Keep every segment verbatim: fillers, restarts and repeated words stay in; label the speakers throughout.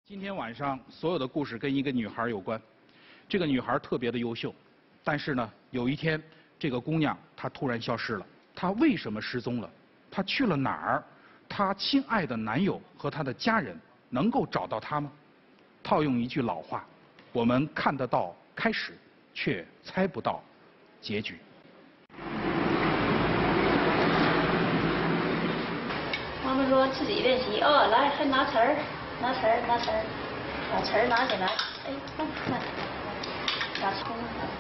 Speaker 1: 今天晚上所有的故事跟一个女孩有关，这个女孩特别的优秀，但是呢，有一天这个姑娘她突然消失了。她为什么失踪了？她去了哪儿？她亲爱的男友和她的家人能够找到她吗？套用一句老话，我们看得到开始，却猜不到结局。
Speaker 2: 妈妈说自己练习哦，来还拿词儿。拿词儿，拿词儿，把词儿拿起来。哎，看看，拿葱，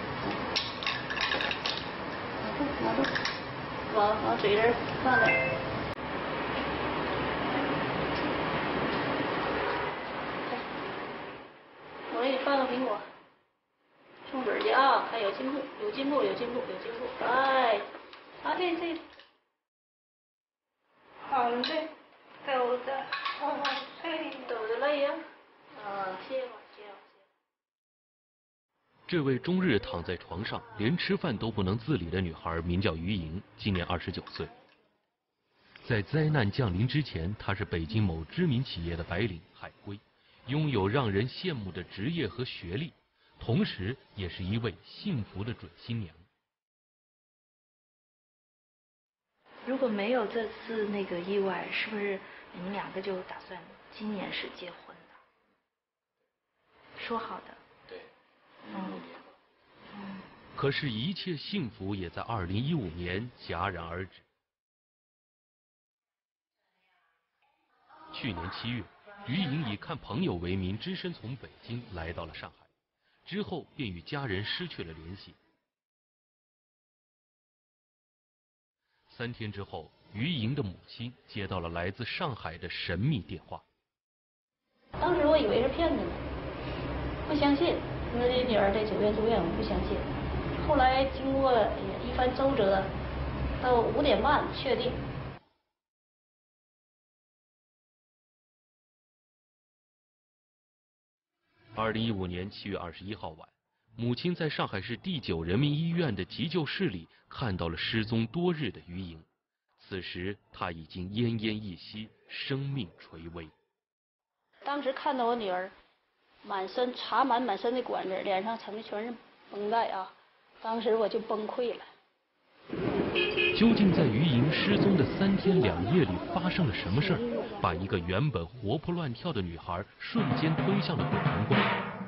Speaker 2: 拿住，拿住，往往嘴这儿放点。我给你放个苹果，冲嘴去啊！哎，有进步，有进步，有进步，有进步。哎，啊，对对。好的，抖的。哦，嘿，抖的累呀！啊，歇会儿，歇会儿，歇。
Speaker 3: 这位终日躺在床上，连吃饭都不能自理的女孩，名叫于莹，今年二十九岁。在灾难降临之前，她是北京某知名企业的白领海归，拥有让人羡慕的职业和学历，同时也是一位幸福的准新娘。
Speaker 4: 如果没有这次那个意外，是不是你们两个就打算今年是结婚的？说好的。
Speaker 3: 对。
Speaker 4: 嗯。嗯。
Speaker 3: 可是，一切幸福也在二零一五年戛然而止。去年七月，于莹以看朋友为名，只身从北京来到了上海，之后便与家人失去了联系。三天之后，于莹的母亲接到了来自上海的神秘电话。
Speaker 2: 当时我以为是骗子呢，不相信，说这女儿在九月住院，我不相信。后来经过一番周折，到五点半确定。
Speaker 3: 二零一五年七月二十一号晚，母亲在上海市第九人民医院的急救室里看到了失踪多日的于莹。此时她已经奄奄一息，生命垂危。
Speaker 2: 当时看到我女儿满身插满满身的管子，脸上缠的全是绷带啊，当时我就崩溃了。
Speaker 3: 究竟在于莹失踪的三天两夜里发生了什么事儿，把一个原本活泼乱跳的女孩瞬间推向了鬼门关？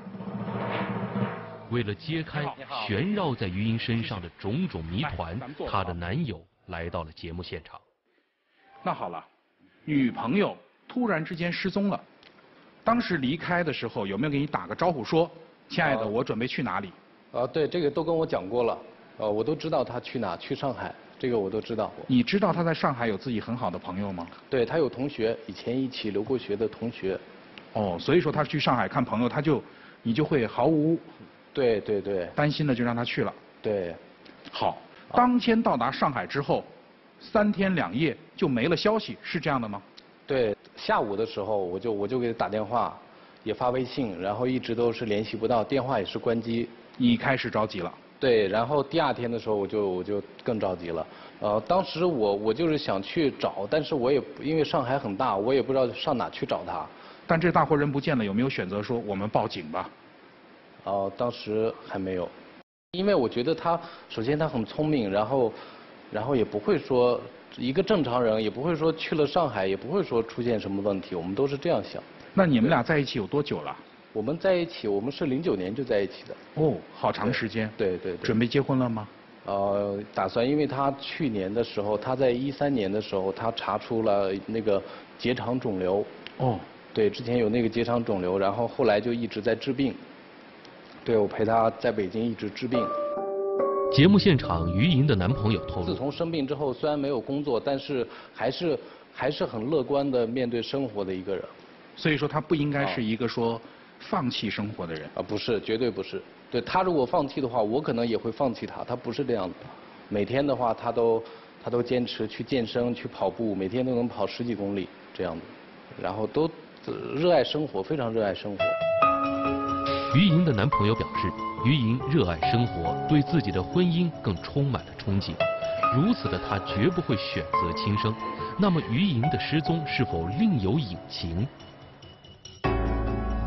Speaker 3: 为了揭开悬绕在于莹身上的种种谜团，她的男友来到了节目现场。
Speaker 1: 那好了，女朋友突然之间失踪了，当时离开的时候有没有给你打个招呼说，亲爱的，我准备去哪里？
Speaker 5: 啊，对，这个都跟我讲过了，呃，我都知道他去哪，去上海，这个我都知道。
Speaker 1: 你知道他在上海有自己很好的朋友吗？
Speaker 5: 对，他有同学，以前一起留过学的同学。
Speaker 1: 哦，所以说他去上海看朋友，他就你就会毫无
Speaker 5: 对对对
Speaker 1: 担心的就让他去了。
Speaker 5: 对，
Speaker 1: 好，当天到达上海之后，三天两夜就没了消息，是这样的吗？
Speaker 5: 对，下午的时候我就我就给他打电话，也发微信，然后一直都是联系不到，电话也是关机。
Speaker 1: 你开始着急了。
Speaker 5: 对，然后第二天的时候我就我就更着急了。呃，当时我我就是想去找，但是我也因为上海很大，我也不知道上哪去找他。
Speaker 1: 但这大活人不见了，有没有选择说我们报警吧？
Speaker 5: 哦、呃，当时还没有，因为我觉得他首先他很聪明，然后然后也不会说一个正常人也不会说去了上海也不会说出现什么问题，我们都是这样想。
Speaker 1: 那你们俩在一起有多久了？
Speaker 5: 我们在一起，我们是零九年就在一起的。
Speaker 1: 哦，好长时间。
Speaker 5: 对对 对, 对。
Speaker 1: 准备结婚了吗？
Speaker 5: 呃，打算，因为他去年的时候，他在一三年的时候，他查出了那个结肠肿瘤。
Speaker 1: 哦。
Speaker 5: 对，之前有那个结肠肿瘤，然后后来就一直在治病。对，我陪他在北京一直治病。
Speaker 3: 节目现场，于莹的男朋友透露，
Speaker 5: 自从生病之后，虽然没有工作，但是还是还是很乐观的面对生活的一个人。
Speaker 1: 所以说他不应该是一个说放弃生活的人。
Speaker 5: 啊，不是，绝对不是。对，他如果放弃的话，我可能也会放弃他。他不是这样的，每天的话，他都他都坚持去健身、去跑步，每天都能跑十几公里这样的，然后都热爱生活，非常热爱生活。
Speaker 3: 于莹的男朋友表示，于莹热爱生活，对自己的婚姻更充满了憧憬。如此的他绝不会选择轻生。那么于莹的失踪是否另有隐情？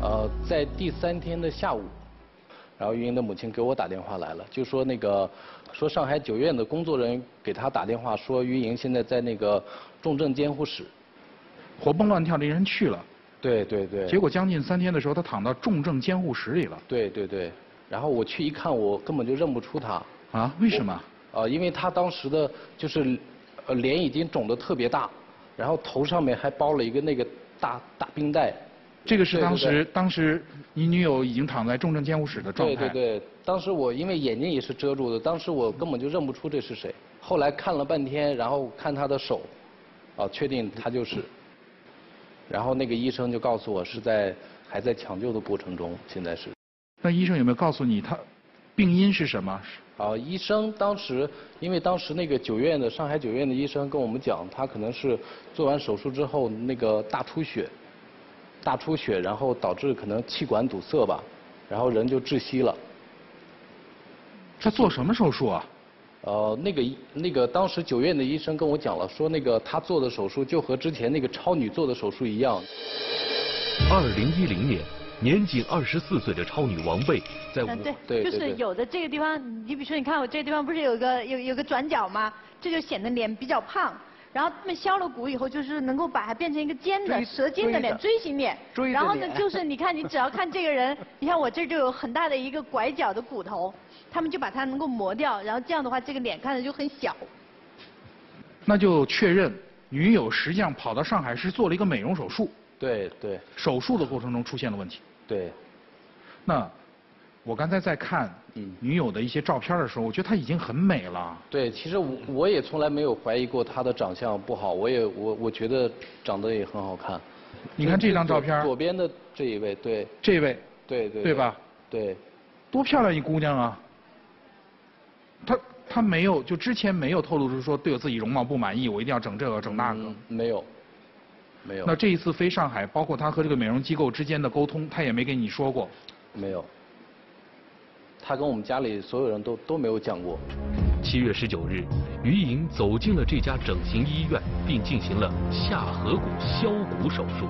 Speaker 5: 呃，在第三天的下午，然后于莹的母亲给我打电话来了，就说那个说上海九院的工作人员给他打电话说于莹现在在那个重症监护室，
Speaker 1: 活蹦乱跳的人去了。
Speaker 5: 对对对。
Speaker 1: 结果将近三天的时候，他躺到重症监护室里了。
Speaker 5: 对对对。然后我去一看，我根本就认不出他。
Speaker 1: 啊？为什么？
Speaker 5: 呃，因为他当时的就是呃脸已经肿得特别大，然后头上面还包了一个那个大大冰袋。
Speaker 1: 这个是当时
Speaker 5: 对对对
Speaker 1: 当时你女友已经躺在重症监护室的状态。
Speaker 5: 对对对，当时我因为眼睛也是遮住的，当时我根本就认不出这是谁。后来看了半天，然后看他的手，啊，确定他就是。然后那个医生就告诉我是在还在抢救的过程中，现在是。
Speaker 1: 那医生有没有告诉你他病因是什么？
Speaker 5: 啊，医生当时因为当时那个九院的上海九院的医生跟我们讲，他可能是做完手术之后那个大出血。大出血，然后导致可能气管堵塞吧，然后人就窒息了。
Speaker 1: 他做什么手术啊？
Speaker 5: 呃，那个那个当时九院的医生跟我讲了，说那个他做的手术就和之前那个超女做的手术一样。
Speaker 3: 二零一零年，年仅二十四岁的超女王贝在武、
Speaker 6: 嗯、对，
Speaker 5: 对
Speaker 6: 就是有的这个地方，你比如说，你看我这个地方不是有个有有个转角吗？这就显得脸比较胖。然后他们削了骨以后，就是能够把它变成一个尖的蛇尖的脸，锥形脸。然后呢，就是你看，你只要看这个人，你看我这就有很大的一个拐角的骨头，他们就把它能够磨掉，然后这样的话，这个脸看着就很小。
Speaker 1: 那就确认女友实际上跑到上海是做了一个美容手术。
Speaker 5: 对对。
Speaker 1: 手术的过程中出现了问题。
Speaker 5: 对。
Speaker 1: 那我刚才在看女友的一些照片的时候，我觉得她已经很美了。
Speaker 5: 对，其实我我也从来没有怀疑过她的长相不好，我也我我觉得长得也很好看。
Speaker 1: 你看这张照片，
Speaker 5: 左边的这一位，对。
Speaker 1: 这位。
Speaker 5: 对对。
Speaker 1: 对吧？
Speaker 5: 对。
Speaker 1: 多漂亮一姑娘啊！她她没有，就之前没有透露出说对我自己容貌不满意，我一定要整这个整那个。
Speaker 5: 嗯，没有。没有。
Speaker 1: 那这一次飞上海，包括她和这个美容机构之间的沟通，她也没跟你说过。
Speaker 5: 没有。他跟我们家里所有人都都没有讲过。
Speaker 3: 七月十九日，于莹走进了这家整形医院，并进行了下颌骨削骨手术。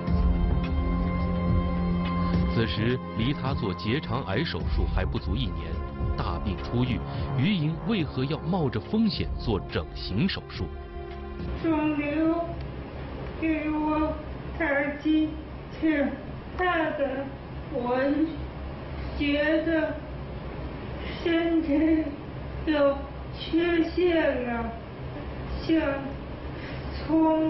Speaker 3: 此时离她做结肠癌手术还不足一年，大病初愈，于莹为何要冒着风险做整形手术？
Speaker 7: 肿瘤给我耳机挺大的，我觉得身体有缺陷了，想从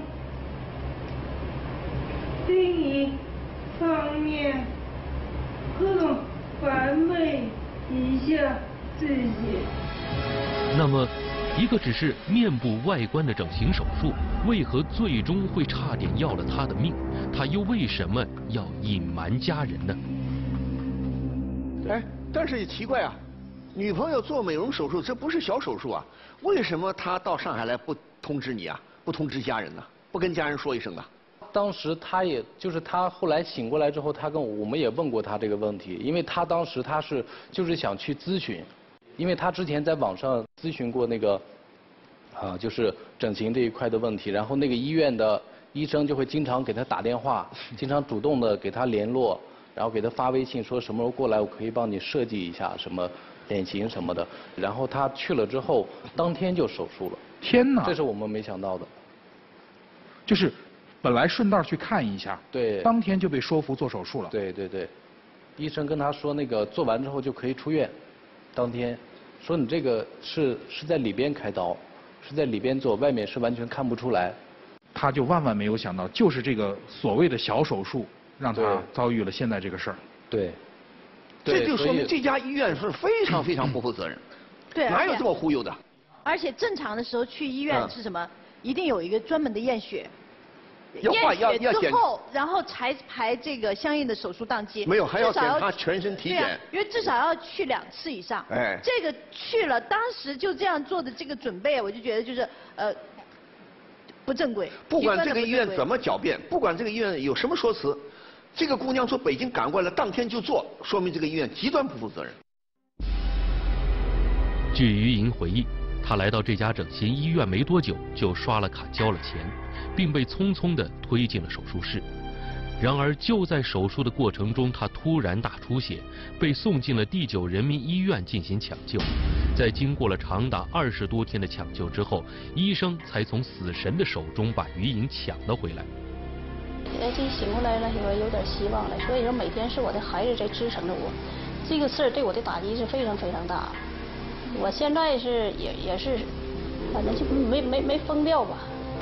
Speaker 7: 另一方面更完美一下自己。
Speaker 3: 那么，一个只是面部外观的整形手术，为何最终会差点要了他的命？他又为什么要隐瞒家人呢？
Speaker 8: 哎，但是也奇怪啊。女朋友做美容手术，这不是小手术啊？为什么他到上海来不通知你啊？不通知家人呢？不跟家人说一声啊？
Speaker 5: 当时他也就是他后来醒过来之后，他跟我我们也问过他这个问题，因为他当时他是就是想去咨询，因为他之前在网上咨询过那个啊就是整形这一块的问题，然后那个医院的医生就会经常给他打电话，经常主动的给他联络，然后给他发微信说什么时候过来，我可以帮你设计一下什么。脸型什么的，然后他去了之后，当天就手术了。
Speaker 1: 天哪！
Speaker 5: 这是我们没想到的。
Speaker 1: 就是本来顺道去看一下，
Speaker 5: 对，
Speaker 1: 当天就被说服做手术了。
Speaker 5: 对对对，医生跟他说那个做完之后就可以出院，当天说你这个是是在里边开刀，是在里边做，外面是完全看不出来。
Speaker 1: 他就万万没有想到，就是这个所谓的小手术，让他遭遇了现在这个事儿。
Speaker 5: 对。
Speaker 8: 这就说明这家医院是非常非常不负责任。
Speaker 6: 对，
Speaker 8: 哪有这么忽悠的？
Speaker 6: 而且正常的时候去医院是什么？一定有一个专门的验血。
Speaker 8: 要
Speaker 6: 验血之后，然后才排这个相应的手术档期。
Speaker 8: 没有，还要检查全身体检。
Speaker 6: 因为至少要去两次以上。
Speaker 8: 哎。
Speaker 6: 这个去了，当时就这样做的这个准备，我就觉得就是呃不正规。
Speaker 8: 不管这个医院怎么狡辩，不管这个医院有什么说辞。这个姑娘从北京赶过来，当天就做，说明这个医院极端不负责任。
Speaker 3: 据于莹回忆，她来到这家整形医院没多久，就刷了卡交了钱，并被匆匆地推进了手术室。 然而就在手术的过程中，他突然大出血，被送进了第九人民医院进行抢救。在经过了长达二十多天的抢救之后，医生才从死神的手中把于莹抢了回来。
Speaker 2: 哎，这醒过来了，有有点希望了。所以说，每天是我的孩子在支撑着我，这个事儿对我的打击是非常非常大。我现在是也也是，反正就没没没疯掉吧。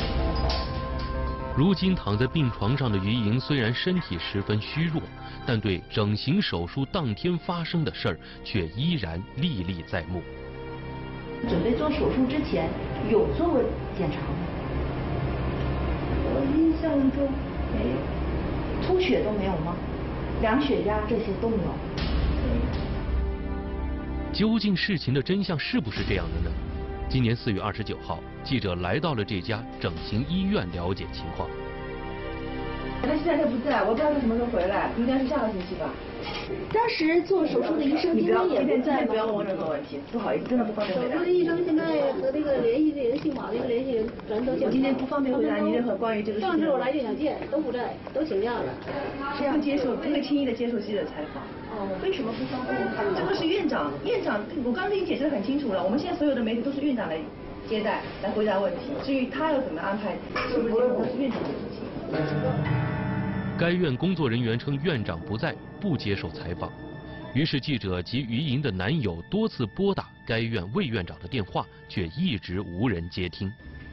Speaker 3: 如今躺在病床上的于莹虽然身体十分虚弱，但对整形手术当天发生的事儿却依然历历在目。
Speaker 4: 准备做手术之前有做过检查吗？
Speaker 7: 我印象中没有。
Speaker 4: 出血都没有吗？量血压这些都没有？
Speaker 3: 究竟事情的真相是不是这样的呢？今年四月二十九号，记者来到了这家整形医院了解情况。
Speaker 9: 他现在他不在，我不知道他什么时候回来，应该是下个星期吧。
Speaker 10: 当时做手术的医生今天也不在吗？
Speaker 9: 不要问我任何问题，不好意思，真的不方便回答。
Speaker 10: 手术的医生现在和这个联系的人，姓马的联系人咱都请假。
Speaker 9: 我今天不方便回答你任何关于这个事情。
Speaker 10: 上次我来就想见，都不在，都请假了。
Speaker 9: 这样接受，不会轻易的接受记者采访。
Speaker 10: 哦，为什么不方便？
Speaker 9: 这个是院长，院长，我刚才已经解释得很清楚了。我们现在所有的媒体都是院长来接待，来回答问题。至于他要怎么安排，是不是那是院长的事情。
Speaker 3: 该院工作人员称院长不在，不接受采访。于是记者及于莹的男友多次拨打该院魏院长的电话，却一直无人接听。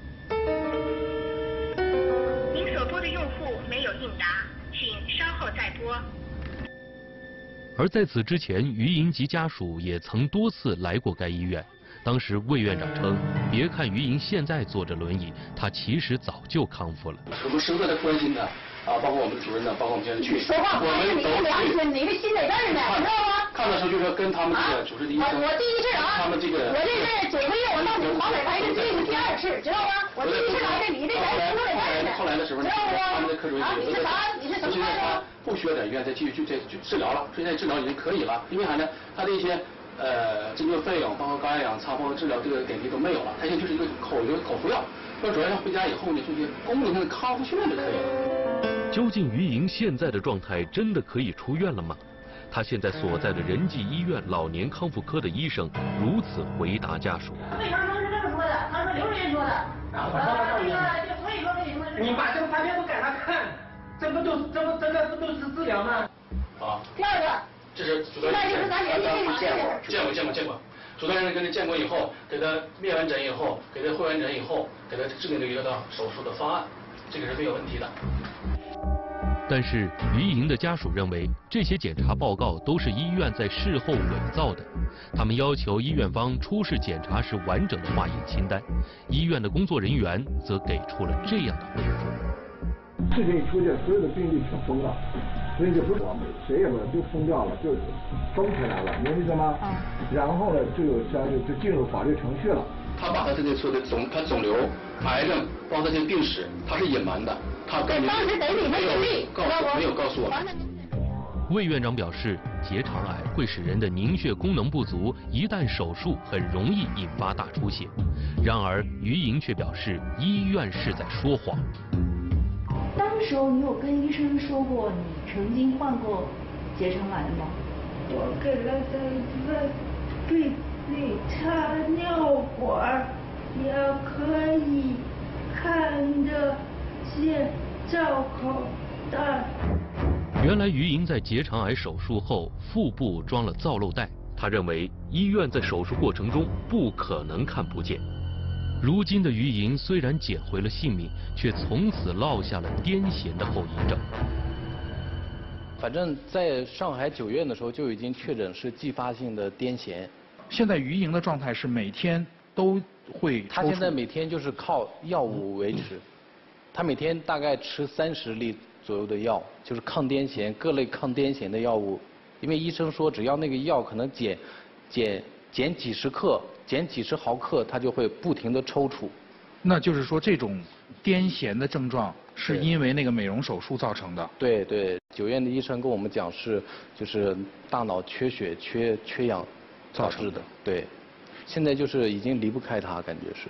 Speaker 11: 您所拨的用户没有应答，请稍后再拨。
Speaker 3: 而在此之前，于莹及家属也曾多次来过该医院。当时魏院长称，别看于莹现在坐着轮椅，她其实早就康复了。
Speaker 5: 我们时刻在关心她。啊，包括我们主任呢，包括我们现在去，
Speaker 10: 说话，
Speaker 5: 我们都
Speaker 10: 去，你这心在这儿呢，知道吗？
Speaker 5: 看的时候就是跟他们这个主治的医生，
Speaker 10: 我第一次啊，
Speaker 5: 他们这个，
Speaker 10: 我这是九个月，我到你们黄海来的，这是第二次，知道吗？我第一次来的，你这人都在这儿呢，
Speaker 5: 后来的时候，
Speaker 10: 知道不？
Speaker 5: 他们的科主任
Speaker 10: 你是啥？你是什么？
Speaker 5: 现在他不需要在医院再继续去再治疗了，现在治疗已经可以了，因为啥呢？他的一些呃针灸费用，包括高压氧舱，包括治疗这个点滴都没有了，他现在就是一个口一个口服药，那主要是回家以后呢，做些功能性的康复训练就可以了。
Speaker 3: 究竟于莹现在的状态真的可以出院了吗？她现在所在的仁济医院老年康复科的医生如此回答家属。
Speaker 10: 魏成东是这么说的，他说刘主任说的。然后我这个就所以说为什么？
Speaker 12: 你把这个照片都给他看，这不都这不这个不都是治疗吗？
Speaker 5: 啊。
Speaker 10: 第二个。
Speaker 5: 这是主
Speaker 10: 现在就是咱仁济这码
Speaker 5: 见过，见过见过见过。主刀医生跟他见过以后，给他面完诊以后，给他会完诊以后，给他制定了一个手术的方案，这个是没有问题的。
Speaker 3: 但是于莹的家属认为，这些检查报告都是医院在事后伪造的。他们要求医院方出示检查时完整的化验清单，医院的工作人员则给出了这样的回复：
Speaker 13: 事情一出现，所有的病例全封了，所以就不是我们谁也不就封掉了，就封起来了，明白意思吗？嗯。然后呢，就有相就就进入法律程序了。
Speaker 5: 他把他这个说的肿，他肿瘤、癌症，包括这些病史，他是隐瞒的。他当
Speaker 10: 时得你们
Speaker 5: 没有告诉，没有告诉我们。
Speaker 3: 魏院长表示，结肠癌会使人的凝血功能不足，一旦手术很容易引发大出血。然而于莹却表示，医院是在说谎。
Speaker 4: 当时候你有跟医生说过你曾经患过结肠癌吗？
Speaker 7: 我给了他一个病理插尿管，也可以看着见造口袋。
Speaker 3: 原来于莹在结肠癌手术后腹部装了造瘘带，她认为医院在手术过程中不可能看不见。如今的于莹虽然捡回了性命，却从此落下了癫痫的后遗症。
Speaker 5: 反正在上海九院的时候就已经确诊是继发性的癫痫。
Speaker 1: 现在于莹的状态是每天都会抽搐。
Speaker 5: 她现在每天就是靠药物维持，她每天大概吃三十粒左右的药，就是抗癫痫各类抗癫痫的药物。因为医生说，只要那个药可能减减减几十克。减几十毫克，它就会不停的抽搐。
Speaker 1: 那就是说，这种癫痫的症状是因为那个美容手术造成的。
Speaker 5: 对对，九院的医生跟我们讲是，就是大脑缺血、缺缺氧导致的。对，现在就是已经离不开它，感觉是。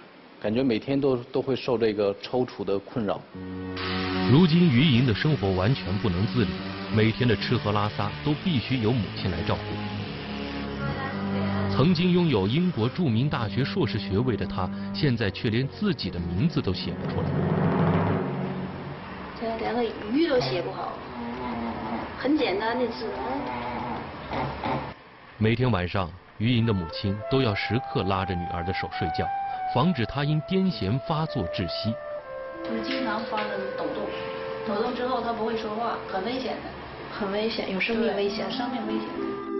Speaker 5: 感觉每天都都会受这个抽搐的困扰。
Speaker 3: 如今于莹的生活完全不能自理，每天的吃喝拉撒都必须由母亲来照顾。曾经拥有英国著名大学硕士学位的她，现在却连自己的名字都写不出来。
Speaker 2: 这连个鱼都写不好，很简单的字。
Speaker 3: 每天晚上，于莹的母亲都要时刻拉着女儿的手睡觉，防止她因癫痫发作窒息。
Speaker 2: 就是经常发生抖动，抖动之后她不会说话，很危险的，
Speaker 4: 很危险，有生命危险，
Speaker 2: 有生命危险。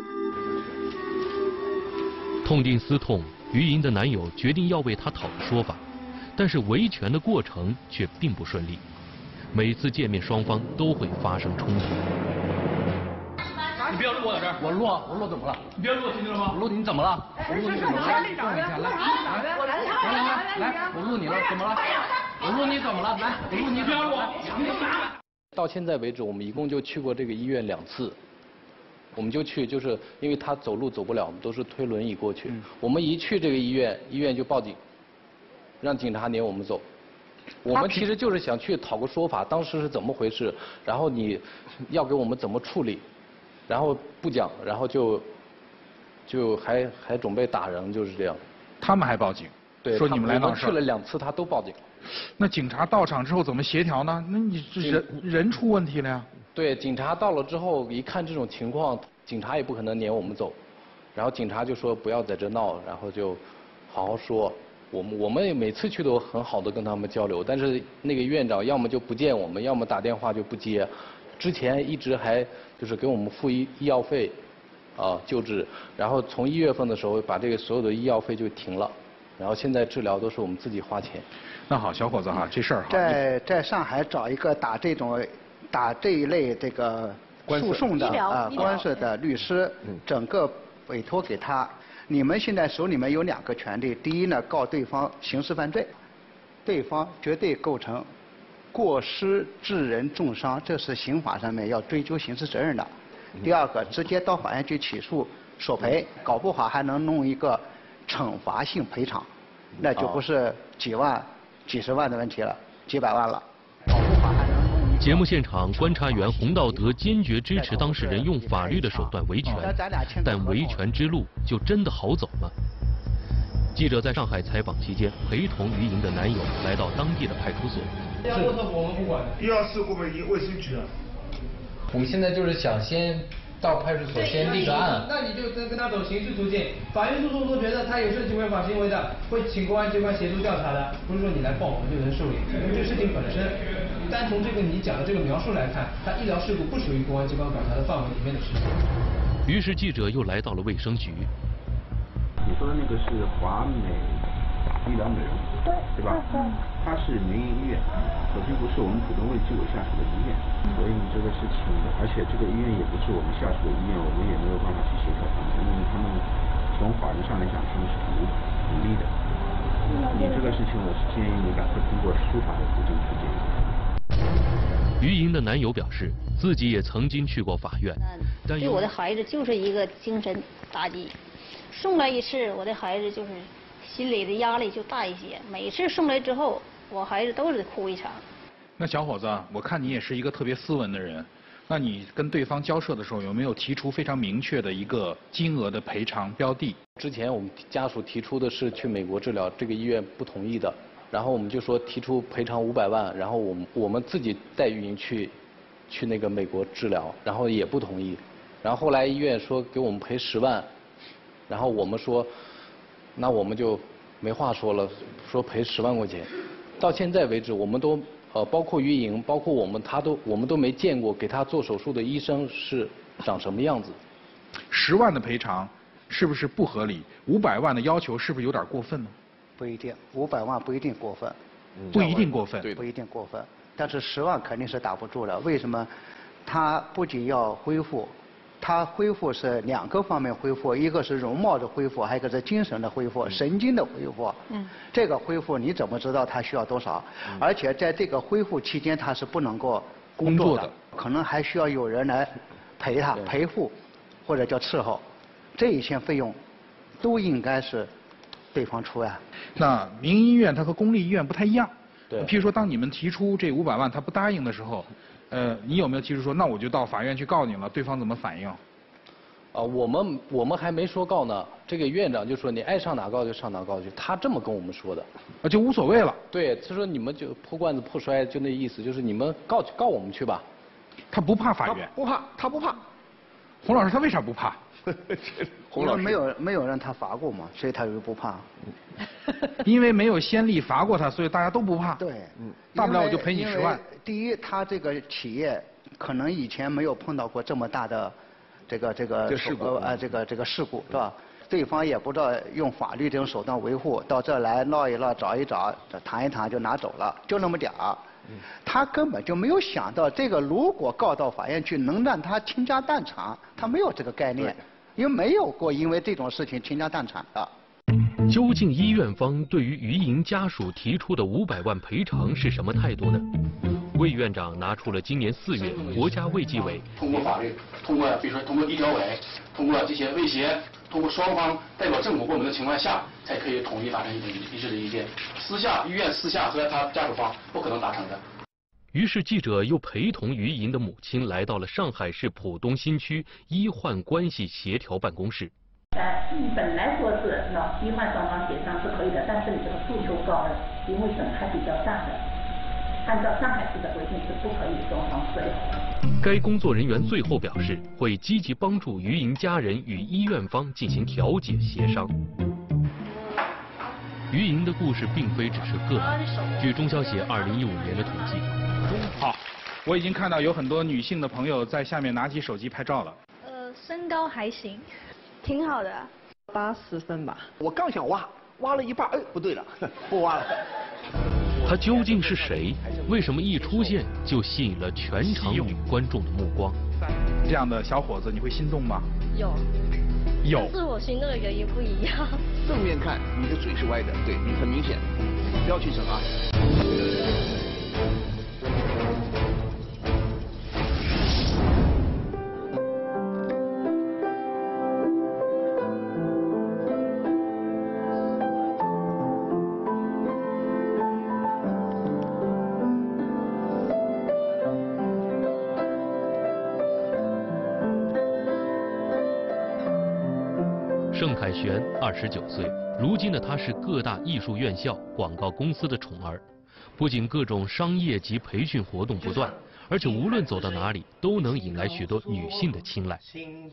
Speaker 3: 痛定思痛，于莹的男友决定要为她讨个说法，但是维权的过程却并不顺利，每次见面双方都会发生冲突。
Speaker 12: 你不要录我在这儿，
Speaker 5: 我录啊，我录怎么了？
Speaker 12: 你不要录，听见了吗？
Speaker 5: 我录你怎么了？我录你怎么了？来，动一下，来，来，来，来，来，我录你了，怎么了？我录你怎么了？来，我录你，不要录，你干嘛？ 到现在为止，我们一共就去过这个医院两次。我们就去，就是因为他走路走不了，我们都是推轮椅过去。嗯、我们一去这个医院，医院就报警，让警察撵我们走。我们其实就是想去讨个说法，当时是怎么回事，然后你要给我们怎么处理，然后不讲，然后就就还还准备打人，就是这样。
Speaker 1: 他们还报警，
Speaker 5: 对，
Speaker 1: 说你们来闹
Speaker 5: 事。我们去了两次，他都报警。
Speaker 1: 那警察到场之后怎么协调呢？那你这人人出问题了呀。
Speaker 5: 对，警察到了之后，一看这种情况，警察也不可能撵我们走，然后警察就说不要在这闹，然后就好好说。我们我们每次去都很好的跟他们交流，但是那个院长要么就不见我们，要么打电话就不接。之前一直还就是给我们付医医药费，啊救治，然后从一月份的时候把这个所有的医药费就停了，然后现在治疗都是我们自己花钱。
Speaker 1: 那好，小伙子哈，这事儿哈，
Speaker 14: 在在上海找一个打这种。打这一类这个诉讼的啊官司的律师，整个委托给他。你们现在手里面有两个权利，第一呢，告对方刑事犯罪，对方绝对构成过失致人重伤，这是刑法上面要追究刑事责任的。第二个，直接到法院去起诉索赔，搞不好还能弄一个惩罚性赔偿，那就不是几万、几十万的问题了，几百万了。
Speaker 3: 节目现场，观察员洪道德坚决支持当事人用法律的手段维权，但维权之路就真的好走吗？记者在上海采访期间，陪同于莹的男友来到当地的派出所。
Speaker 12: 一二六我们不管，一二四后面卫生局啊。
Speaker 15: 我们现在就是想先到派出所先立个案。
Speaker 12: 那你就跟跟他走刑事途径，法院诉讼都觉得他有涉及违法行为的，会请公安机关协助调查的，不是说你来报我们就能受理。因为这事情本身。单从这个你讲的这个描述来看，它医疗事故不属于公安机关管辖的范围里面的事情。
Speaker 3: 于是记者又来到了卫生局。
Speaker 16: 你说的那个是华美医疗美容，对吧？它是民营医院，可并不是我们浦东卫计委下属的医院，所以你这个事情，而且这个医院也不是我们下属的医院，我们也没有办法去协调他们，因为他们从法律上来讲，他们是独独立的。你这个事情，我是建议你赶快通过司法的途径去解决。
Speaker 3: 于莹的男友表示，自己也曾经去过法院，但
Speaker 2: 对我的孩子就是一个精神打击。送来一次，我的孩子就是心里的压力就大一些。每次送来之后，我孩子都是哭一场。
Speaker 1: 那小伙子，我看你也是一个特别斯文的人，那你跟对方交涉的时候，有没有提出非常明确的一个金额的赔偿标的？
Speaker 5: 之前我们家属提出的是去美国治疗，这个医院不同意的。然后我们就说提出赔偿五百万，然后我们我们自己带于莹去去那个美国治疗，然后也不同意。然后后来医院说给我们赔十万，然后我们说那我们就没话说了，说赔十万块钱。到现在为止，我们都呃包括于莹，包括我们，他都我们都没见过给他做手术的医生是长什么样子。
Speaker 1: 十万的赔偿是不是不合理？五百万的要求是不是有点过分呢？
Speaker 14: 不一定，五百万不一定过分，
Speaker 1: 不一定过分，
Speaker 14: 不一定过分，但是十万肯定是打不住了。为什么？他不仅要恢复，他恢复是两个方面恢复，一个是容貌的恢复，还有一个是精神的恢复、神经的恢复。嗯，这个恢复你怎么知道他需要多少？嗯、而且在这个恢复期间，他是不能够工作的，可能还需要有人来陪他、陪护，或者叫伺候，这一些费用都应该是对方出呀。
Speaker 1: 那民营医院它和公立医院不太一样。
Speaker 5: 对。
Speaker 1: 譬如说，当你们提出这五百万他不答应的时候，呃，你有没有提出说，那我就到法院去告你了？对方怎么反应？
Speaker 5: 啊，我们我们还没说告呢，这个院长就说你爱上哪告就上哪告去，他这么跟我们说的。
Speaker 1: 啊，就无所谓了。
Speaker 5: 对，他说你们就破罐子破摔，就那意思，就是你们告告我们去吧。
Speaker 1: 他不怕法院？
Speaker 8: 不怕，他不怕。
Speaker 1: 洪老师，他为啥不怕？
Speaker 14: 因为没有没有让他罚过嘛，所以他就不怕。
Speaker 1: 因为没有先例罚过他，所以大家都不怕。
Speaker 14: 对，
Speaker 1: 嗯，大不了我就赔你十万。
Speaker 14: 第一，他这个企业可能以前没有碰到过这么大的这个这个
Speaker 8: 事故
Speaker 14: 啊，这个这个事故是吧？对方也不知道用法律这种手段维护，到这儿来闹一闹、找一找、谈一谈就拿走了，就那么点儿。他根本就没有想到这个，如果告到法院去，能让他倾家荡产，他没有这个概念，因为没有过因为这种事情倾家荡产的。
Speaker 3: 究竟医院方对于于莹家属提出的五百万赔偿是什么态度呢？魏院长拿出了今年四月国家卫计委
Speaker 17: 通过法律，通过比如说通过医疗委，通过这些威胁，通过双方代表政府部门的情况下，才可以统一达成一个一致的意见。私下医院私下和他家属方不可能达成的。
Speaker 3: 于是记者又陪同于莹的母亲来到了上海市浦东新区医患关系协调办公室。
Speaker 18: 呃，本来说是那医患双方协商是可以的，但是你这个诉求高了，因为省还比较大的，按照上海市的规定是不可以双方私了。
Speaker 3: 该工作人员最后表示，会积极帮助于莹家人与医院方进行调解协商。于莹的故事并非只是个案，据中消协二零一五年的统计，
Speaker 1: 好，我已经看到有很多女性的朋友在下面拿起手机拍照了。
Speaker 19: 呃，身高还行。挺好的，八十分吧。
Speaker 8: 我刚想挖，挖了一半，哎，不对了，不挖了。
Speaker 3: 他究竟是谁？为什么一出现就吸引了全场女观众的目光？
Speaker 1: 这样的小伙子，你会心动吗？
Speaker 19: 有。
Speaker 1: 有。
Speaker 19: 但是我心动的原因不一样。
Speaker 8: 正面看，你的嘴是歪的，对你很明显，不要去整啊。
Speaker 3: 盛凯旋二十九岁，如今的他是各大艺术院校、广告公司的宠儿，不仅各种商业及培训活动不断，而且无论走到哪里，都能引来许多女性的青睐。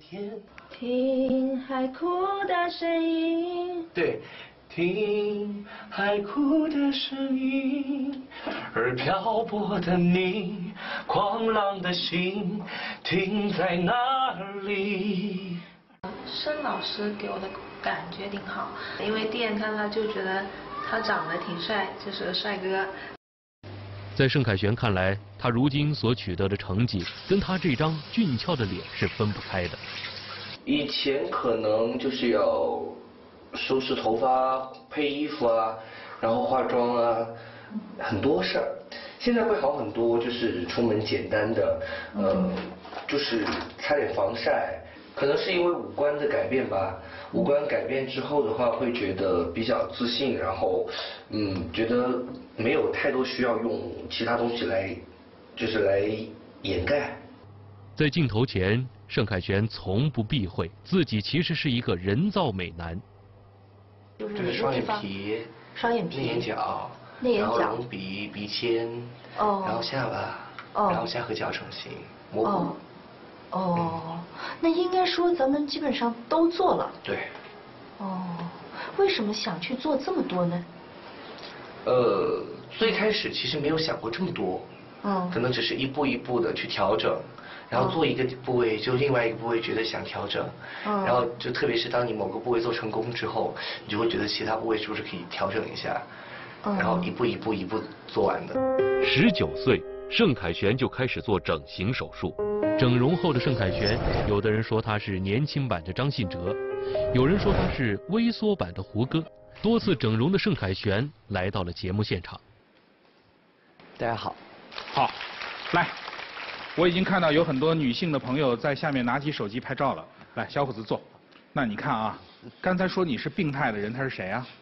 Speaker 7: 听海哭的声音，
Speaker 20: 对，听海哭的声音，而漂泊的你，狂浪的心停在哪里？
Speaker 4: 申老师给我的感觉挺好，因为第一眼看他就觉得他长得挺帅，就是个帅哥。
Speaker 3: 在盛凯旋看来，他如今所取得的成绩跟他这张俊俏的脸是分不开的。
Speaker 20: 以前可能就是要收拾头发、配衣服啊，然后化妆啊，很多事儿。现在会好很多，就是出门简单的，呃，就是擦点防晒。可能是因为五官的改变吧，五官改变之后的话，会觉得比较自信，然后，嗯，觉得没有太多需要用其他东西来，就是来掩盖。
Speaker 3: 在镜头前，盛凯旋从不避讳自己其实是一个人造美男。
Speaker 20: 这是双眼皮，
Speaker 4: 双眼皮，
Speaker 20: 内眼角，
Speaker 4: 内眼角，
Speaker 20: 然后隆鼻、鼻尖，
Speaker 4: 哦，
Speaker 20: 然后下巴，
Speaker 4: 哦，
Speaker 20: 然后下颌角成型，模糊。
Speaker 4: 哦哦，那应该说咱们基本上都做了。
Speaker 20: 对。
Speaker 4: 哦，为什么想去做这么多呢？
Speaker 20: 呃，最开始其实没有想过这么多，
Speaker 4: 嗯，
Speaker 20: 可能只是一步一步的去调整，然后做一个部位就另外一个部位觉得想调整，
Speaker 4: 嗯，
Speaker 20: 然后就特别是当你某个部位做成功之后，你就会觉得其他部位是不是可以调整一下，
Speaker 4: 嗯，
Speaker 20: 然后一步一步一步做完的。
Speaker 3: 十九岁，盛凯旋就开始做整形手术。整容后的盛凯旋，有的人说他是年轻版的张信哲，有人说他是微缩版的胡歌。多次整容的盛凯旋来到了节目现场。
Speaker 5: 大家好。
Speaker 1: 好，来，我已经看到有很多女性的朋友在下面拿起手机拍照了。来，小伙子坐。那你看啊，刚才说你是病态的人，他是谁啊？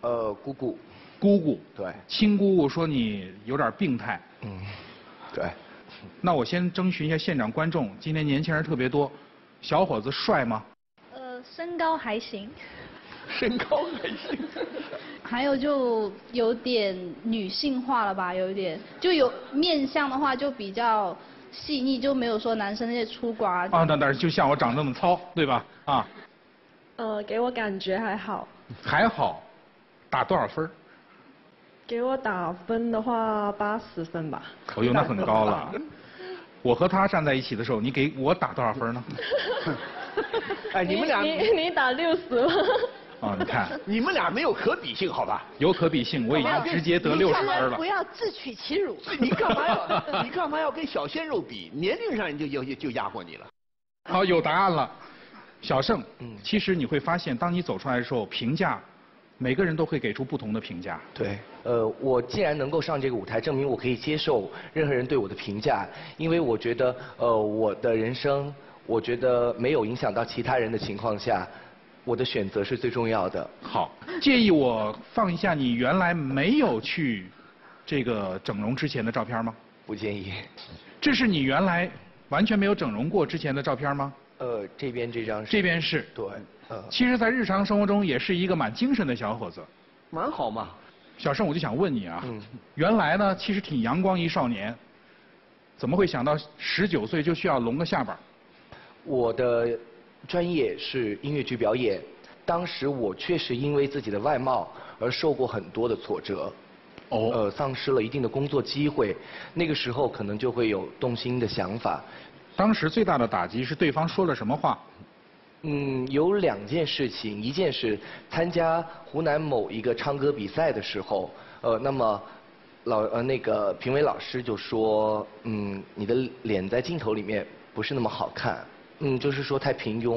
Speaker 20: 呃，姑姑。
Speaker 1: 姑姑。
Speaker 20: 对。
Speaker 1: 亲姑姑说你有点病态。
Speaker 20: 嗯，对。
Speaker 1: 那我先征询一下现场观众，今天年轻人特别多，小伙子帅吗？
Speaker 19: 呃，身高还行。
Speaker 8: 身高还行。
Speaker 19: 还有就有点女性化了吧，有一点，就有面相的话就比较细腻，就没有说男生那些粗犷啊。
Speaker 1: 啊，那但是就像我长这么糙，对吧？啊。
Speaker 19: 呃，给我感觉还好。
Speaker 1: 还好，打多少分？
Speaker 19: 给我打分的话，八十分吧。
Speaker 1: 哦呦，那很高了。我和他站在一起的时候，你给我打多少分呢？
Speaker 8: 哎，你们俩，
Speaker 19: 你你打六十了。
Speaker 1: 啊，你看，
Speaker 8: 你们俩没有可比性，好吧？
Speaker 1: 有可比性，我已经直接得六十分了。
Speaker 6: 不要自取其辱。
Speaker 8: 你干嘛要？你干嘛要跟小鲜肉比？年龄上就就就压过你了。
Speaker 1: 好，有答案了。小盛，嗯，其实你会发现，当你走出来的时候，评价，每个人都会给出不同的评价。
Speaker 20: 对，呃，我既然能够上这个舞台，证明我可以接受任何人对我的评价，因为我觉得，呃，我的人生，我觉得没有影响到其他人的情况下，我的选择是最重要的。
Speaker 1: 好，介意我放一下你原来没有去这个整容之前的照片吗？
Speaker 20: 不介意。
Speaker 1: 这是你原来完全没有整容过之前的照片吗？
Speaker 20: 呃，这边这张是。
Speaker 1: 这边是。
Speaker 20: 对。呃。
Speaker 1: 其实，在日常生活中也是一个蛮精神的小伙子。
Speaker 8: 蛮好嘛。
Speaker 1: 小盛，我就想问你啊，
Speaker 20: 嗯、
Speaker 1: 原来呢，其实挺阳光一少年，怎么会想到十九岁就需要隆个下巴？
Speaker 20: 我的专业是音乐剧表演，当时我确实因为自己的外貌而受过很多的挫折。
Speaker 1: 哦。
Speaker 20: 呃，丧失了一定的工作机会，那个时候可能就会有动心的想法。
Speaker 1: 当时最大的打击是对方说了什么话？
Speaker 20: 嗯，有两件事情，一件是参加湖南某一个唱歌比赛的时候，呃，那么老呃那个评委老师就说，嗯，你的脸在镜头里面不是那么好看，嗯，就是说太平庸。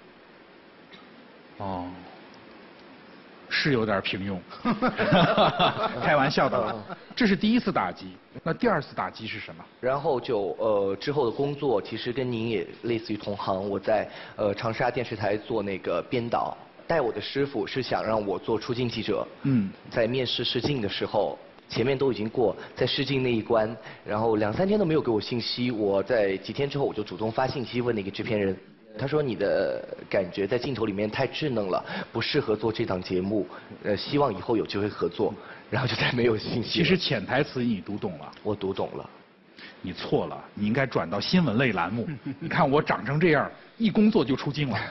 Speaker 1: 哦。是有点平庸，开玩笑的了。这是第一次打击，那第二次打击是什么？
Speaker 20: 然后就呃之后的工作其实跟您也类似于同行，我在呃长沙电视台做那个编导，带我的师傅是想让我做出镜记者。
Speaker 1: 嗯。在
Speaker 20: 面试试镜的时候，前面都已经过，在试镜那一关，然后两三天都没有给我信息，我在几天之后我就主动发信息问那个制片人。他说你的感觉在镜头里面太稚嫩了，不适合做这档节目，呃，希望以后有机会合作。然后就再没有信息。
Speaker 1: 其实潜台词你读懂了。
Speaker 20: 我读懂了。
Speaker 1: 你错了，你应该转到新闻类栏目。你看我长成这样，一工作就出镜了。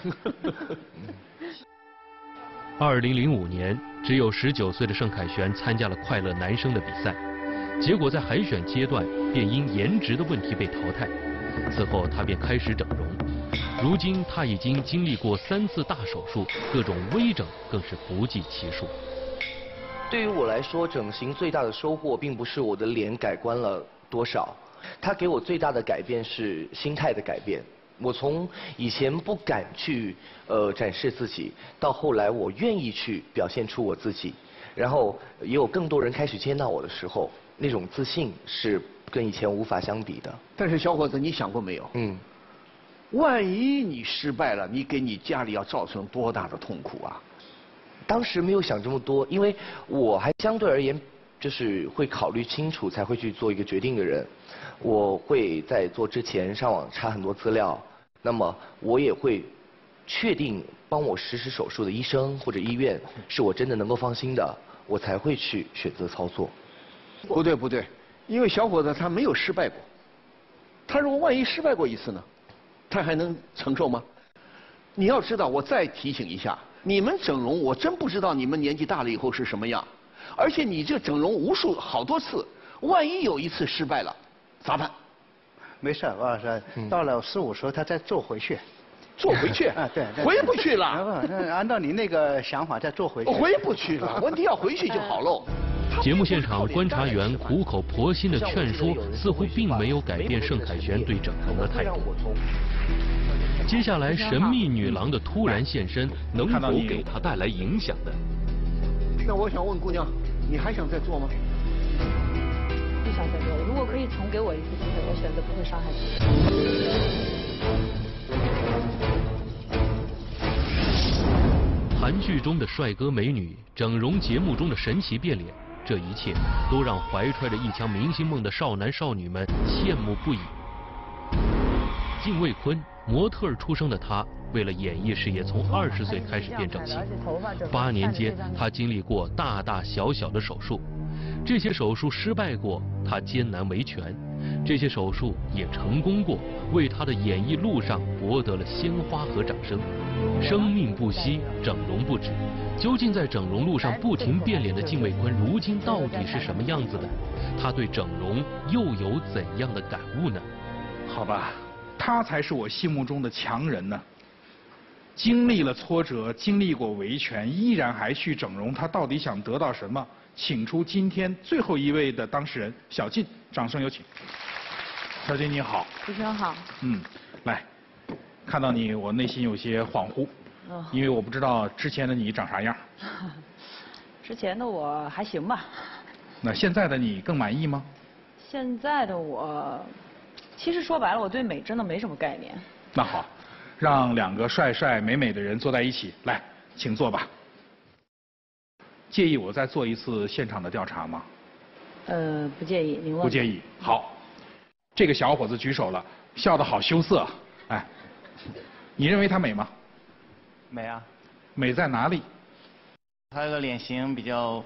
Speaker 3: 二零零五年，只有十九岁的盛凯旋参加了快乐男声的比赛，结果在海选阶段便因颜值的问题被淘汰。此后他便开始整容。如今他已经经历过三次大手术，各种微整更是不计其数。
Speaker 20: 对于我来说，整形最大的收获并不是我的脸改观了多少，它给我最大的改变是心态的改变。我从以前不敢去呃展示自己，到后来我愿意去表现出我自己，然后也有更多人开始接纳我的时候，那种自信是跟以前无法相比的。
Speaker 8: 但是小伙子，你想过没有？
Speaker 20: 嗯。
Speaker 8: 万一你失败了，你给你家里要造成多大的痛苦啊？
Speaker 20: 当时没有想这么多，因为我还相对而言就是会考虑清楚才会去做一个决定的人。我会在做之前上网查很多资料，那么我也会确定帮我实施手术的医生或者医院是我真的能够放心的，我才会去选择操作。
Speaker 8: 不对不对，因为小伙子他没有失败过，他如果万一失败过一次呢？他还能承受吗？你要知道，我再提醒一下，你们整容，我真不知道你们年纪大了以后是什么样。而且你这整容无数好多次，万一有一次失败了，咋办？
Speaker 14: 没事，王老师，到了十五时候他再做回去。
Speaker 8: 做回去？
Speaker 14: 啊，对，
Speaker 8: 回不去了。
Speaker 14: 按照你那个想法再做回去。
Speaker 8: 回不去了，问题要回去就好喽。
Speaker 3: 节目现场，观察员苦口婆心的劝说，似乎并没有改变盛凯旋对整容的态度。接下来，神秘女郎的突然现身，能否给她带来影响呢？
Speaker 8: 那我想问姑娘，你还想再做吗？
Speaker 4: 不想再做了。如果可以重给我一次机会，我选择不会伤害自己。
Speaker 3: 韩剧中的帅哥美女，整容节目中的神奇变脸，这一切都让怀揣着一腔明星梦的少男少女们羡慕不已。泾渭坤，模特儿出生的他，为了演艺事业，从二十岁开始变整形。八年间，他经历过大大小小的手术，这些手术失败过，他艰难维权；这些手术也成功过，为他的演艺路上博得了鲜花和掌声。生命不息，整容不止。究竟在整容路上不停变脸的泾渭坤，如今到底是什么样子的？他对整容又有怎样的感悟呢？
Speaker 1: 好吧，他才是我心目中的强人呢。经历了挫折，经历过维权，依然还去整容，他到底想得到什么？请出今天最后一位的当事人小靳，掌声有请。小靳你好。
Speaker 21: 主持人好。
Speaker 1: 嗯，来，看到你我内心有些恍惚，
Speaker 21: 哦、
Speaker 1: 因为我不知道之前的你长啥样。
Speaker 21: 之前的我还行吧。
Speaker 1: 那现在的你更满意吗？
Speaker 21: 现在的我，其实说白了，我对美真的没什么概念。
Speaker 1: 那好，让两个帅帅美美的人坐在一起，来，请坐吧。介意我再做一次现场的调查吗？
Speaker 21: 呃，不介意，您问。
Speaker 1: 不介意。好，这个小伙子举手了，笑得好羞涩。哎，你认为他美吗？
Speaker 22: 美啊。
Speaker 1: 美在哪里？
Speaker 22: 他这个脸型比较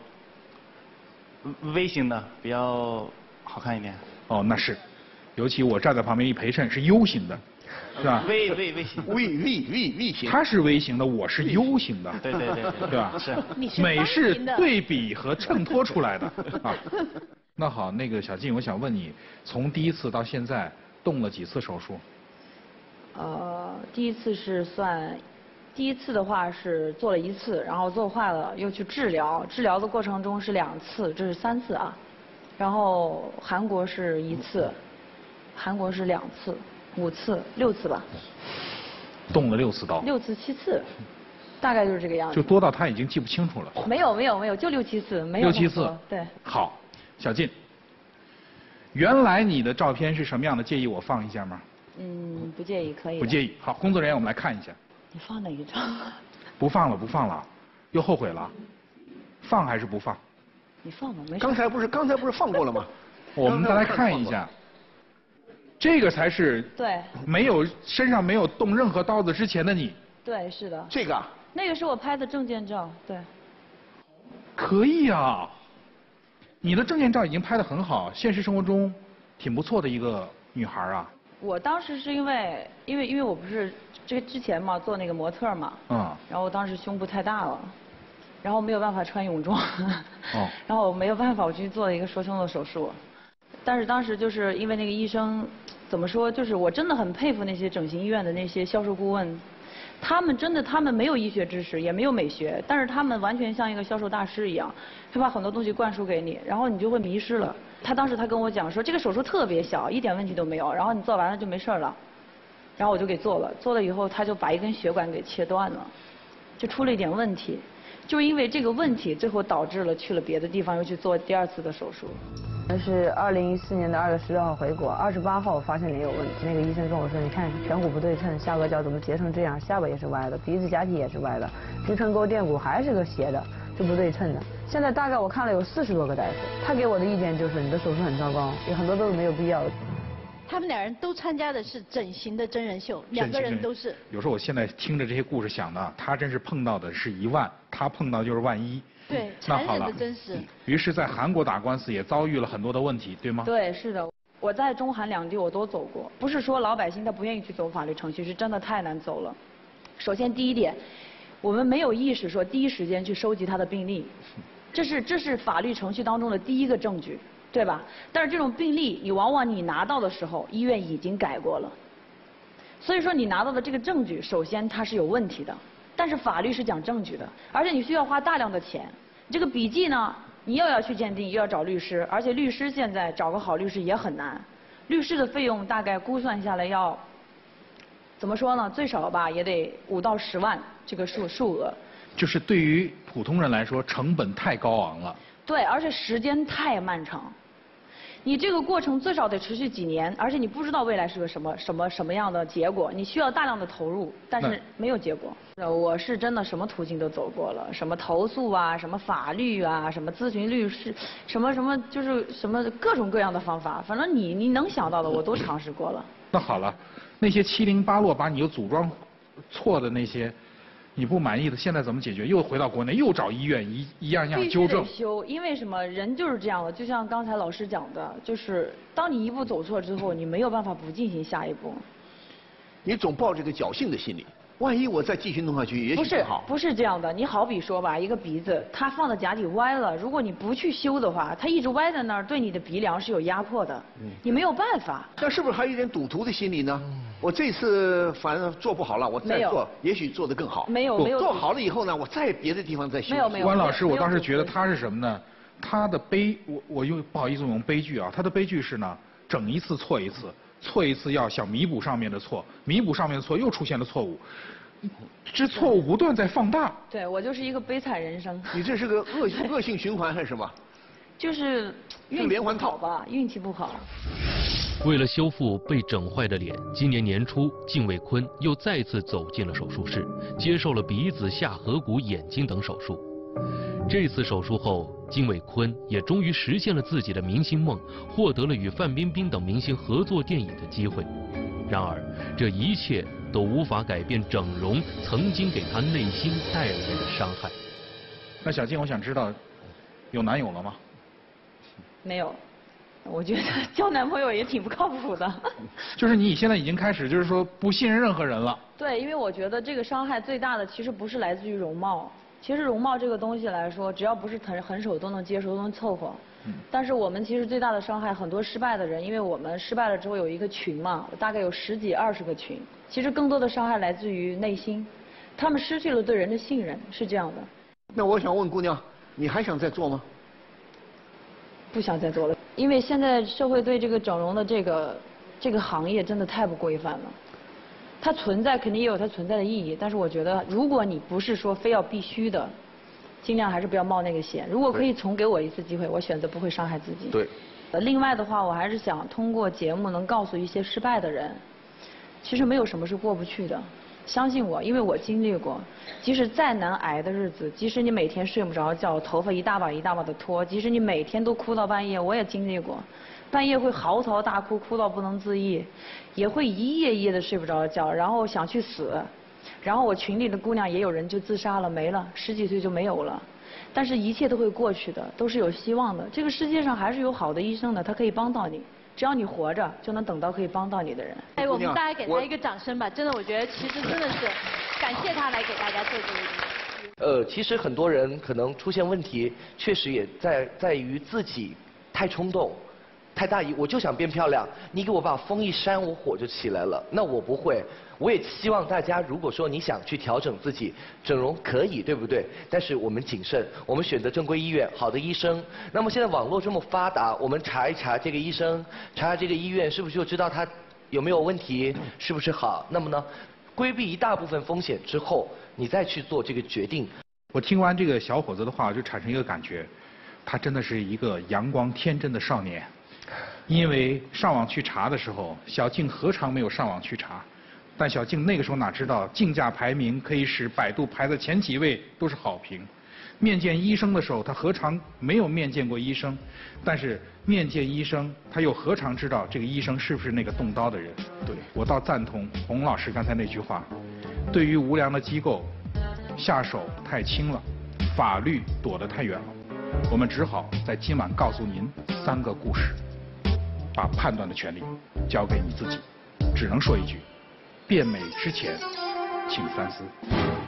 Speaker 22: V 型的，比较好看一点。
Speaker 1: 哦，那是，尤其我站在旁边一陪衬是 U 型的。是吧
Speaker 22: ？V V V 型
Speaker 8: ，V V V V 型。
Speaker 1: 他是 V 型的，我是 U 型的。
Speaker 22: 对对对，
Speaker 1: 对吧？
Speaker 22: 是。
Speaker 1: 美是对比和衬托出来的啊。那好，那个小靳，我想问你，从第一次到现在动了几次手术？
Speaker 21: 呃，第一次是算，第一次的话是做了一次，然后做坏了又去治疗，治疗的过程中是两次，这是三次啊。然后韩国是一次，韩国是两次。五次、六次吧，
Speaker 1: 动了六次刀，
Speaker 21: 六次、七次，大概就是这个样子。
Speaker 1: 就多到他已经记不清楚了。
Speaker 21: 没有没有没有，就六七次，没有。
Speaker 1: 六七次，
Speaker 21: 对。
Speaker 1: 好，小靳，原来你的照片是什么样的？介意我放一下吗？
Speaker 21: 嗯，不介意，可以。
Speaker 1: 不介意。好，工作人员，我们来看一下。
Speaker 21: 你放哪一张？
Speaker 1: 不放了，不放了，又后悔了。放还是不放？
Speaker 21: 你放吧，没事。
Speaker 8: 刚才不是刚才不是放过了吗？
Speaker 1: 我们再来看一下。这个才是
Speaker 21: 对，
Speaker 1: 没有身上没有动任何刀子之前的你。
Speaker 21: 对，是的。
Speaker 8: 这个？
Speaker 21: 那个是我拍的证件照，对。
Speaker 1: 可以啊，你的证件照已经拍得很好，现实生活中挺不错的一个女孩啊。
Speaker 21: 我当时是因为因为因为我不是这个之前嘛做那个模特嘛，
Speaker 1: 嗯。
Speaker 21: 然后我当时胸部太大了，然后没有办法穿泳装，
Speaker 1: 哦。
Speaker 21: 然后我没有办法，我去做了一个缩胸的手术。但是当时就是因为那个医生，怎么说，就是我真的很佩服那些整形医院的那些销售顾问，他们真的他们没有医学知识，也没有美学，但是他们完全像一个销售大师一样，会把很多东西灌输给你，然后你就会迷失了。他当时他跟我讲说，这个手术特别小，一点问题都没有，然后你做完了就没事了，然后我就给做了，做了以后他就把一根血管给切断了，就出了一点问题，就是因为这个问题，最后导致了去了别的地方又去做第二次的手术。
Speaker 23: 那是二零一四年的二月十六号回国，二十八号我发现脸有问题。那个医生跟我说，你看颧骨不对称，下颚角怎么结成这样，下巴也是歪的，鼻子假体也是歪的，鼻唇沟垫骨还是个斜的，是不对称的。现在大概我看了有四十多个大夫，他给我的意见就是你的手术很糟糕，有很多都是没有必要的。
Speaker 6: 他们两人都参加的是整形的真人秀，两个人都是。
Speaker 1: 有时候我现在听着这些故事想的，他真是碰到的是一万，他碰到就是万一。
Speaker 6: 对，残忍的真实。
Speaker 1: 于是，在韩国打官司也遭遇了很多的问题，对吗？
Speaker 21: 对，是的。我在中韩两地我都走过，不是说老百姓他不愿意去走法律程序，是真的太难走了。首先第一点，我们没有意识说第一时间去收集他的病历，这是这是法律程序当中的第一个证据，对吧？但是这种病历，你往往你拿到的时候，医院已经改过了，所以说你拿到的这个证据，首先它是有问题的。但是法律是讲证据的，而且你需要花大量的钱。这个笔记呢，你又要去鉴定，又要找律师，而且律师现在找个好律师也很难。律师的费用大概估算下来要，怎么说呢？最少吧也得五到十万这个数数额。
Speaker 1: 就是对于普通人来说，成本太高昂了。
Speaker 21: 对，而且时间太漫长。 你这个过程最少得持续几年，而且你不知道未来是个什么什么什么样的结果，你需要大量的投入，但是没有结果。我是真的什么途径都走过了，什么投诉啊，什么法律啊，什么咨询律师，什么什么就是什么各种各样的方法，反正你你能想到的我都尝试过了。
Speaker 1: 那好了，那些七零八落把你又组装错的那些。你不满意的，现在怎么解决？又回到国内，又找医院一一样一样纠正。
Speaker 21: 必须得修，因为什么？人就是这样的，就像刚才老师讲的，就是当你一步走错之后，你没有办法不进行下一步。
Speaker 8: 你总抱着个侥幸的心理，万一我再继续弄下去，也许
Speaker 21: 不
Speaker 8: 好。
Speaker 21: 不是这样的，你好比说吧，一个鼻子，它放的假体歪了，如果你不去修的话，它一直歪在那儿，对你的鼻梁是有压迫的，嗯、你没有办法。
Speaker 8: 那是不是还有一点赌徒的心理呢？嗯、我这次反正做不好了，我再做，也许做得更好。
Speaker 21: 没有没有。
Speaker 8: 做好了以后呢，我在别的地方再修。
Speaker 21: 没有没有。
Speaker 1: 关老师，我当时觉得他是什么呢？他的悲，我我用不好意思用悲剧啊，他的悲剧是呢，整一次错一次，错一次要想弥补上面的错，弥补上面的错又出现了错误。这错误不断在放大。
Speaker 21: 对，我就是一个悲惨人生。
Speaker 8: 你这是个恶恶性循环还是什么？
Speaker 21: 就是运气不好吧，运气不好。
Speaker 3: 为了修复被整坏的脸，今年年初，靳伟坤又再次走进了手术室，接受了鼻子、下颌骨、眼睛等手术。这次手术后，靳伟坤也终于实现了自己的明星梦，获得了与范冰冰等明星合作电影的机会。然而，这一切都无法改变整容曾经给他内心带来的伤害。
Speaker 1: 那小靳，我想知道，有男友了吗？
Speaker 21: 没有，我觉得交男朋友也挺不靠谱的。
Speaker 1: 就是你现在已经开始，就是说不信任任何人了。
Speaker 21: 对，因为我觉得这个伤害最大的其实不是来自于容貌，其实容貌这个东西来说，只要不是很很手都能接受，都能凑合。但是我们其实最大的伤害，很多失败的人，因为我们失败了之后有一个群嘛，大概有十几二十个群。其实更多的伤害来自于内心，他们失去了对人的信任，是这样的。
Speaker 8: 那我想问姑娘，你还想再做吗？
Speaker 21: 不想再做了，因为现在社会对这个整容的这个这个行业真的太不规范了。它存在肯定也有它存在的意义，但是我觉得如果你不是说非要必须的。尽量还是不要冒那个险。如果可以重给我一次机会，我选择不会伤害自己。
Speaker 8: 对。
Speaker 21: 另外的话，我还是想通过节目能告诉一些失败的人，其实没有什么是过不去的。相信我，因为我经历过。即使再难挨的日子，即使你每天睡不着觉，头发一大把一大把的脱，即使你每天都哭到半夜，我也经历过。半夜会嚎啕大哭，哭到不能自抑，也会一夜一夜的睡不着觉，然后想去死。然后我群里的姑娘也有人就自杀了，没了，十几岁就没有了。但是一切都会过去的，都是有希望的。这个世界上还是有好的医生的，他可以帮到你。只要你活着，就能等到可以帮到你的人。
Speaker 6: 哎，我们大家给他一个掌声吧！真的，我觉得其实真的是感谢他来给大家做这个医。
Speaker 20: 呃，其实很多人可能出现问题，确实也在在于自己太冲动。太大意，我就想变漂亮，你给我把风一扇，我火就起来了。那我不会，我也希望大家，如果说你想去调整自己，整容可以，对不对？但是我们谨慎，我们选择正规医院，好的医生。那么现在网络这么发达，我们查一查这个医生，查查这个医院，是不是就知道他有没有问题，是不是好？那么呢，规避一大部分风险之后，你再去做这个决定。
Speaker 1: 我听完这个小伙子的话，我就产生一个感觉，他真的是一个阳光天真的少年。因为上网去查的时候，小靳何尝没有上网去查？但小靳那个时候哪知道，竞价排名可以使百度排在前几位都是好评。面见医生的时候，他何尝没有面见过医生？但是面见医生，他又何尝知道这个医生是不是那个动刀的人？对，我倒赞同洪老师刚才那句话：对于无良的机构，下手太轻了，法律躲得太远了。我们只好在今晚告诉您三个故事。把判断的权利交给你自己，只能说一句：变美之前，请三思。